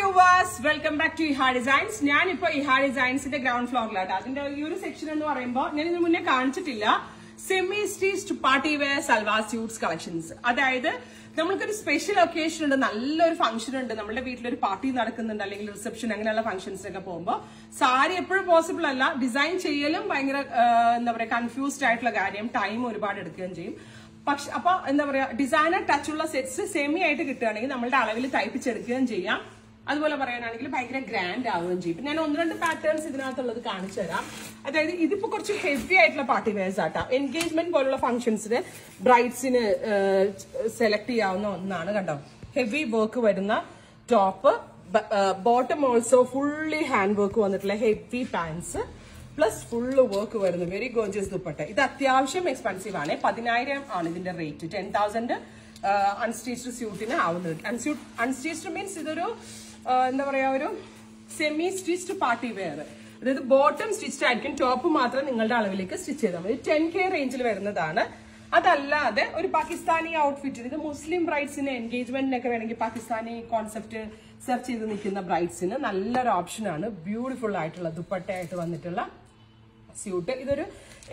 viewers, welcome back to Iha Designs. ഞാൻ ഇപ്പോ Iha Designs ന്റെ ഗ്രൗണ്ട് ഫ്ലോറിലാണ്. അതിന്റെ ഈ ഒരു സെക്ഷൻ എന്ന് പറയുമ്പോൾ ഞാൻ ഇതിനു മുന്നേ കാണിച്ചിട്ടില്ല semi stitched party wear salwar suits collections. അതായത് നമ്മൾക്കൊരു സ്പെഷ്യൽ ഒക്കേഷൻ ഉണ്ട്, നല്ലൊരു ഫംഗ്ഷൻ ഉണ്ട്, നമ്മുടെ വീട്ടിലൊരു പാർട്ടി നടക്കുന്നുണ്ട്, അല്ലെങ്കിൽ റിസപ്ഷൻ അങ്ങനെയുള്ള ഫംഗ്ഷൻസിനൊക്കെ പോകുമ്പോൾ സാരി എപ്പോഴും പോസിബിൾ അല്ല. ഡിസൈൻ ചെയ്യലും ഭയങ്കര എന്താ പറയാ കൺഫ്യൂസ്ഡ് ആയിട്ടുള്ള കാര്യം, ടൈം ഒരുപാട് എടുക്കുകയും ചെയ്യും. പക്ഷെ അപ്പൊ എന്താ പറയാ ഡിസൈനർ ടച്ചുള്ള സെറ്റ്സ് സെമി ആയിട്ട് കിട്ടുകയാണെങ്കിൽ നമ്മളുടെ അളവിൽ തയ്പ്പിച്ചെടുക്കുകയും ചെയ്യാം. അതുപോലെ പറയാനാണെങ്കിൽ ഭയങ്കര ഗ്രാൻഡ് ആവുകയും ചെയ്യും. ഞാൻ ഒന്ന് രണ്ട് പാറ്റേൺസ് ഇതിനകത്തുള്ളത് കാണിച്ചു തരാം. അതായത് ഇതിപ്പോ കുറച്ച് ഹെവി ആയിട്ടുള്ള പാർട്ടി വെയർസ് ആട്ടാ. എൻഗേജ്മെന്റ് പോലുള്ള ഫംഗ്ഷൻസിന് ബ്രൈഡ്സിന് സെലക്ട് ചെയ്യാവുന്ന ഒന്നാണ്. കണ്ടോ, ഹെവി വർക്ക് വരുന്ന top, bottom also fully hand work വന്നിട്ടുള്ള heavy pants plus full work വരുന്നു. Very gorgeous dupatta. ഇത് അത്യാവശ്യം എക്സ്പെൻസീവ് ആണ്. 10,000 ആണ് ഇതിന്റെ റേറ്റ്. 10,000 അൺസ്റ്റിച്ച്ഡ് സ്യൂട്ടിന് ആവുന്നത്. അൺസ്റ്റിച്ച്ഡ് മീൻസ് ഇതൊരു എന്താ പറയാ ഒരു സെമി സ്റ്റിച്ച്ഡ് പാർട്ടി വെയർ. അതായത് ബോട്ടം സ്റ്റിച്ച്ഡ് ആയിരിക്കും, ടോപ്പ് മാത്രം നിങ്ങളുടെ അളവിലേക്ക് സ്റ്റിച്ച് ചെയ്താൽ മതി. 10K റേഞ്ചിൽ വരുന്നതാണ്. അതല്ലാതെ ഒരു പാകിസ്ഥാനി ഔട്ട്ഫിറ്റ്, ഇത് മുസ്ലിം ബ്രൈഡ്സിന് എൻഗേജ്മെന്റിനൊക്കെ വേണമെങ്കിൽ പാകിസ്ഥാനി കോൺസെപ്റ്റ് സെർച്ച് ചെയ്ത് നിൽക്കുന്ന ബ്രൈഡ്സിന് നല്ലൊരു ഓപ്ഷനാണ്. ബ്യൂട്ടിഫുൾ ആയിട്ടുള്ള ദുപ്പട്ടയായിട്ട് വന്നിട്ടുള്ള സ്യൂട്ട്. ഇതൊരു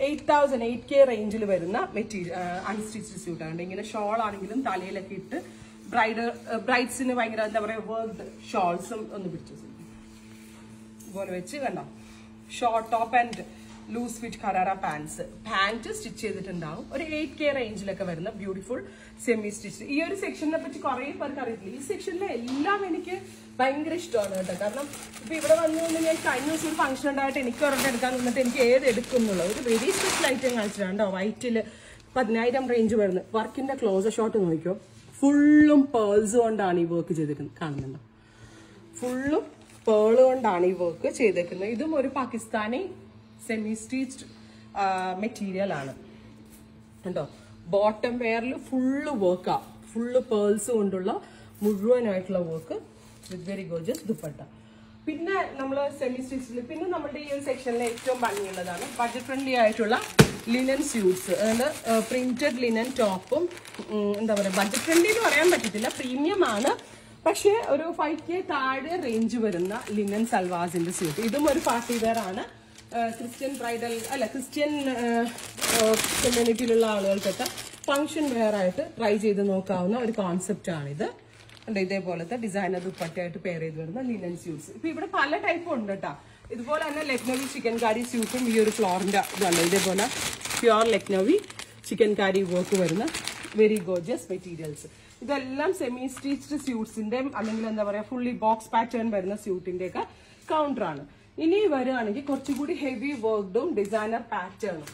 8K റേഞ്ചിൽ വരുന്ന മെറ്റീരിയൽ അൺസ്റ്റിച്ച്ഡ് സ്യൂട്ടാണ്. ഇങ്ങനെ ഷോൾ ആണെങ്കിലും തലയിലൊക്കെ ഇട്ട് ബ്രൈഡ്സിന് ഭയങ്കര എന്താ പറയാ വർക്ക്ഡ് ഷോൾസും ഒന്ന് പിടിച്ചു ഇതുപോലെ വെച്ച് കണ്ടോ. Short top and loose fit gharara pant stitch ചെയ്തിട്ടുണ്ടാവും. ഒരു 8K റേഞ്ചിലൊക്കെ വരുന്ന ബ്യൂട്ടിഫുൾ സെമി സ്റ്റിച്ച്. ഈ ഒരു സെക്ഷനെ പറ്റി കുറെ പേർക്ക് അറിയില്ല. ഈ സെക്ഷനിലെ എല്ലാം എനിക്ക് ഭയങ്കര ഇഷ്ടമാണ് കേട്ടോ. കാരണം ഇപ്പൊ ഇവിടെ വന്നുകൊണ്ട് ഞാൻ കഴിഞ്ഞ ദിവസം ഒരു ഫംഗ്ഷൻ ഉണ്ടായിട്ട് എനിക്ക് ഒരെണ്ണം എടുക്കാൻ നിന്നിട്ട് എനിക്ക് ഏത് എടുക്കുന്നുള്ള ഒരു വെരി സ്പെഷ്യൽ ഐറ്റം കാണിച്ചിട്ടുണ്ടോ. വൈറ്റില് 10,000 റേഞ്ച് വരുന്നത്. വർക്കിന്റെ ക്ലോസർ ഷോട്ട് നോക്കിയോ, ഫുള്ളും പേൾസ് കൊണ്ടാണ് ഈ വർക്ക് ചെയ്തേക്കുന്നത്. കാണുന്നുണ്ടോ, ഫുള്ളും പേള് കൊണ്ടാണ് ഈ വർക്ക് ചെയ്തേക്കുന്നത്. ഇതും ഒരു പാകിസ്ഥാനി സെമി സ്റ്റിച്ച്ഡ് മെറ്റീരിയൽ ആണ് കേട്ടോ. ബോട്ടം വെയറിൽ ഫുള്ള് വർക്കാ, ഫുള്ള് പേൾസ് കൊണ്ടുള്ള മുഴുവനായിട്ടുള്ള work with very gorgeous dupatta. പിന്നെ നമ്മൾ സെമി സ്റ്റിച്ചിൽ പിന്നെ നമ്മുടെ ഈ ഒരു സെക്ഷനിലെ ഏറ്റവും ഭംഗിയുള്ളതാണ് ബഡ്ജറ്റ് ഫ്രണ്ട്ലി ആയിട്ടുള്ള ലിനൻ സ്യൂട്ട്സ്. അതായത് പ്രിന്റഡ് ലിനൻ ടോപ്പും എന്താ പറയുക ബഡ്ജറ്റ് ഫ്രണ്ട്ലി എന്ന് പറയാൻ പറ്റത്തില്ല, പ്രീമിയം ആണ്. പക്ഷേ ഒരു 5K താഴെ റേഞ്ച് വരുന്ന ലിനൻ സൽവാസിന്റെ സ്യൂട്ട്. ഇതും ഒരു പാർട്ടി വെയർ ആണ്. ക്രിസ്ത്യൻ ബ്രൈഡൽ അല്ല ക്രിസ്ത്യൻ കമ്മ്യൂണിറ്റിയിലുള്ള ആളുകൾക്കൊക്കെ ഫംഗ്ഷൻ വെയർ ആയിട്ട് ട്രൈ ചെയ്ത് നോക്കാവുന്ന ഒരു കോൺസെപ്റ്റ് ആണിത്. ഇതേപോലത്തെ ഡിസൈനർ ദുപ്പട്ടയായിട്ട് പെയർ ചെയ്ത് വരുന്ന ലിനൻ സ്യൂട്ട്സ്. ഇപ്പൊ ഇവിടെ പല ടൈപ്പും ഉണ്ട് കേട്ടോ. ഇതുപോലെ തന്നെ ലക്നവി ചിക്കൻ കാരി സ്യൂട്ടും ഈ ഒരു ഫ്ലോറിന്റെ ഇതാണ്. ഇതേപോലെ pure Lucknowi chikankari work വരുന്ന വെരി ഗോർജിയസ് മെറ്റീരിയൽസ്. ഇതെല്ലാം സെമി സ്റ്റിച്ച്ഡ് സ്യൂട്ട്സിന്റെ അല്ലെങ്കിൽ എന്താ പറയാ ഫുള്ളി ബോക്സ് പാറ്റേൺ വരുന്ന സ്യൂട്ടിന്റെ ഒക്കെ കൗണ്ടറാണ്. ഇനി വരികയാണെങ്കിൽ കുറച്ചുകൂടി ഹെവി വർക്ക്ഡും ഡിസൈനർ പാറ്റേണും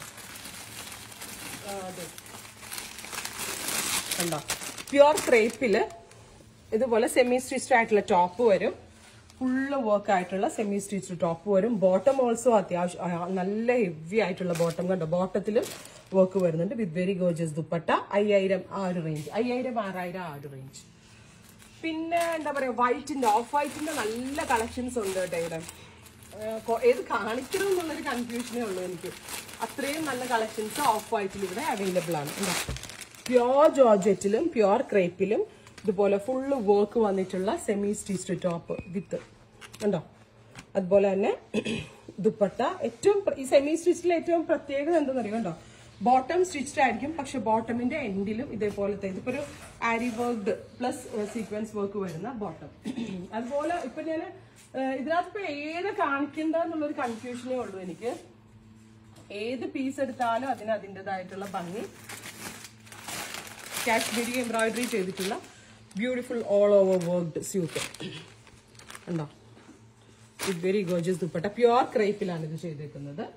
കണ്ടോ. പ്യുവർ ക്രേപ്പില് ഇതുപോലെ സെമി സ്റ്റിച്ച്ഡ് ആയിട്ടുള്ള ടോപ്പ് വരും. ഫുള്ള് വർക്ക് ആയിട്ടുള്ള സെമി സ്റ്റിച്ച്ഡ് ടോപ്പ് വരും. ബോട്ടം ഓൾസോ അത്യാവശ്യം നല്ല ഹെവി ആയിട്ടുള്ള ബോട്ടം കണ്ടോ. ബോട്ടത്തിലും വർക്ക് വരുന്നുണ്ട് വിത്ത് വെരി ഗോർജിയസ് ദുപ്പട്ട. 5,000 ആ ഒരു റേഞ്ച്, 5,000 6,000 ആ ഒരു റേഞ്ച്. പിന്നെ എന്താ പറയാ വൈറ്റിന്റെ ഓഫ് വൈറ്റിന്റെ നല്ല കളക്ഷൻസ് ഉണ്ട് കേട്ടോ. ഇവിടെ ഏത് കാണിക്കണം എന്നുള്ളൊരു കൺഫ്യൂഷനേ ഉള്ളൂ എനിക്ക്. അത്രയും നല്ല കളക്ഷൻസ് ഓഫ് വൈറ്റിൽ ഇവിടെ അവൈലബിൾ ആണ്. പ്യുവർ ജോർജറ്റിലും പ്യുവർ ക്രേപ്പിലും ഇതുപോലെ ഫുള്ള് വർക്ക് വന്നിട്ടുള്ള സെമി സ്റ്റിച്ച്ഡ് ടോപ്പ് വിത്ത് ഉണ്ടോ. അതുപോലെ തന്നെ ദുപ്പട്ട. ഏറ്റവും ഈ സെമി സ്റ്റിച്ചിലെ ഏറ്റവും പ്രത്യേകത എന്താണെന്ന് അറിയാം കണ്ടോ. ബോട്ടം സ്റ്റിച്ച്ഡ് ആയിരിക്കും, പക്ഷെ ബോട്ടമിന്റെ എൻഡിലും ഇതേപോലത്തെ ഇതിപ്പോ ഒരു aari worked plus sequence work വരുന്ന ബോട്ടം. അതുപോലെ ഇപ്പൊ ഞാൻ ഇതിനകത്ത് ഇപ്പൊ ഏത് കാണിക്കണ്ടെന്നുള്ളൊരു കൺഫ്യൂഷനേ ഉള്ളൂ എനിക്ക്. ഏത് പീസ് എടുത്താലും അതിന് അതിൻ്റെതായിട്ടുള്ള ഭംഗി. കാശ്മീരി എംബ്രോയിഡറി ചെയ്തിട്ടുള്ള beautiful all over worked suit ഉണ്ടോ. With very gorgeous dupatta. Pure ക്രേപ്പിലാണ് ഇത് ചെയ്തേക്കുന്നത്.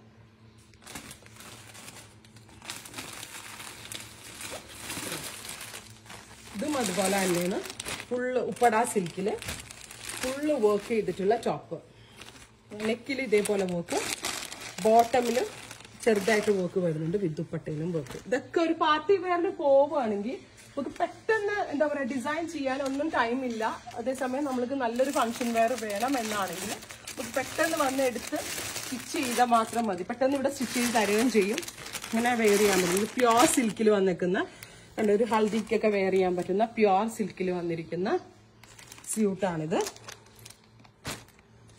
ഇതും അതുപോലെ തന്നെയാണ്. ഫുള്ള് ഉപ്പട സിൽക്കില് ഫുള്ള് വർക്ക് ചെയ്തിട്ടുള്ള ടോപ്പ്. നെക്കിൽ ഇതേപോലെ വർക്ക്, ബോട്ടമില് ചെറുതായിട്ട് വർക്ക് വരുന്നുണ്ട് വിത്ത് ദുപ്പട്ടയിലും വർക്ക്. ഇതൊക്കെ ഒരു പാർട്ടി വെയറിന് പോവുകയാണെങ്കിൽ നമുക്ക് പെട്ടെന്ന് എന്താ പറയാ ഡിസൈൻ ചെയ്യാനൊന്നും ടൈമില്ല. അതേസമയം നമ്മൾക്ക് നല്ലൊരു ഫംഗ്ഷൻ വെയർ വേണം എന്നാണെങ്കിൽ നമുക്ക് പെട്ടെന്ന് വന്ന് എടുത്ത് സ്റ്റിച്ച് ചെയ്താൽ മാത്രം മതി. പെട്ടെന്ന് ഇവിടെ സ്റ്റിച്ച് ചെയ്ത് തരുകയും ചെയ്യും. ഇങ്ങനെ വെയർ ചെയ്യാൻ പറ്റും. ഇത് പ്യുവർ സിൽക്കിൽ വന്നിരിക്കുന്ന ഒരു ഹൽദിക്കൊക്കെ വെയർ ചെയ്യാൻ പറ്റുന്ന പ്യുവർ സിൽക്കിൽ വന്നിരിക്കുന്ന സ്യൂട്ടാണിത്.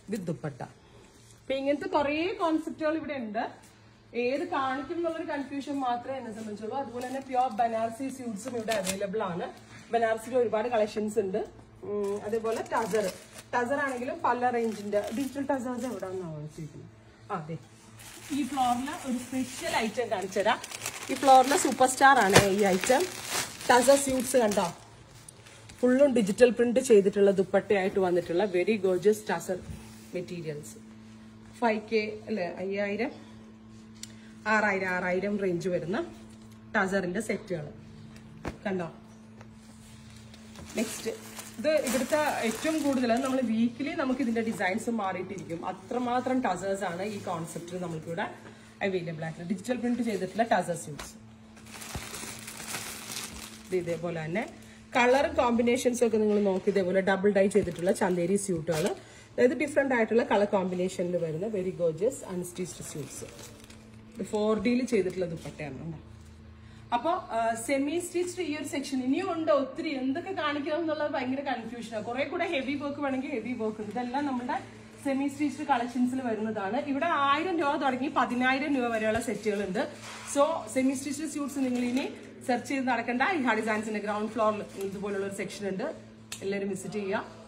വിത്ത് ദുപ്പട്ട. അപ്പൊ ഇങ്ങനത്തെ കുറെ കോൺസെപ്റ്റുകൾ ഇവിടെ ഉണ്ട്. ഏത് കാണിക്കും എന്നുള്ളൊരു കൺഫ്യൂഷൻ മാത്രമേ എന്നെ സംബന്ധിച്ചുള്ളൂ. അതുപോലെ തന്നെ പ്യോർ ബനാറസി സ്യൂട്ട്സും ഇവിടെ അവൈലബിൾ ആണ്. ബനാറസിൽ ഒരുപാട് കളക്ഷൻസ് ഉണ്ട്. അതേപോലെ ടസർ ആണെങ്കിലും പല റേഞ്ചിന്റെ ഡിജിറ്റൽ ടസേഴ്സ് എവിടെയാണെന്നാണ് വെച്ചിരിക്കുന്നത്. അതെ, ഈ ഫ്ലോറിൽ ഒരു സ്പെഷ്യൽ ഐറ്റം കാണിച്ചുതരാം. ഈ ഫ്ലോറിലെ സൂപ്പർ സ്റ്റാർ ആണ് ഈ ഐറ്റം. ടസർ സ്യൂട്ട്സ് കണ്ടോ, ഫുള്ളും ഡിജിറ്റൽ പ്രിന്റ് ചെയ്തിട്ടുള്ള ദുപ്പട്ടയായിട്ട് വന്നിട്ടുള്ള very gorgeous tussar materials. 5K അല്ലെ, 5000 6000 റേഞ്ച് വരുന്ന ടസറിന്റെ സെറ്റുകൾ കണ്ടോ. നെക്സ്റ്റ്, ഇത് ഇവിടുത്തെ ഏറ്റവും കൂടുതൽ നമ്മൾ വീക്കിലി നമുക്ക് ഇതിന്റെ ഡിസൈൻസ് മാറിയിട്ടിരിക്കും. അത്രമാത്രം ടസേഴ്സ് ആണ് ഈ കോൺസെപ്റ്റിൽ നമുക്കിവിടെ അവൈലബിൾ ആയിട്ടുള്ള ഡിജിറ്റൽ പ്രിന്റ് ചെയ്തിട്ടുള്ള ടസർ സ്യൂട്ട്സ്. ഇതേപോലെ തന്നെ കളറും കോമ്പിനേഷൻസും ഒക്കെ നിങ്ങൾ നോക്കി, ഇതേപോലെ ഡബിൾ ഡൈ ചെയ്തിട്ടുള്ള ചന്തേരി സ്യൂട്ടുകൾ, അതായത് ഡിഫറെന്റ് ആയിട്ടുള്ള കളർ കോമ്പിനേഷനിൽ വരുന്ന വെരി ഗോർജിയസ് അൺസ്റ്റിച്ച്ഡ് സ്യൂട്ട്സ്. 4Dയിൽ ചെയ്തിട്ടുള്ള ദുപ്പട്ടയാണ്. അപ്പൊ സെമി സ്റ്റിച്ച്ഡ് ഈ ഒരു സെക്ഷൻ ഇനിയും ഉണ്ട് ഒത്തിരി. എന്തൊക്കെ കാണിക്കണം എന്നുള്ളത് ഭയങ്കര കൺഫ്യൂഷനാണ്. കുറെ കൂടെ ഹെവി വർക്ക് വേണമെങ്കിൽ ഹെവി വർക്ക് ഉണ്ട്. ഇതെല്ലാം നമ്മുടെ സെമി സ്റ്റിച്ച്ഡ് കളക്ഷൻസിൽ വരുന്നതാണ്. ഇവിടെ 1000 രൂപ തുടങ്ങി 10000 രൂപ വരെയുള്ള സെറ്റുകൾ ഉണ്ട്. സോ സെമി സ്റ്റിച്ച്ഡ് സ്യൂട്ട്സ് നിങ്ങൾ ഇനി സെർച്ച് ചെയ്ത് നടക്കേണ്ട. ഈ ഹാ ഡിസൈൻസിന്റെ ഗ്രൗണ്ട് ഫ്ലോറിൽ ഇതുപോലുള്ള ഒരു സെക്ഷൻ ഉണ്ട്. എല്ലാവരും വിസിറ്റ് ചെയ്യുക.